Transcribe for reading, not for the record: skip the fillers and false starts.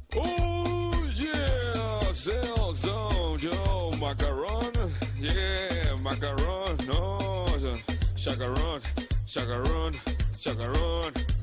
Oh yeah, Zellzão, Joe, macaron, yeah, macaron, no, chacaron, chacaron, chacaron.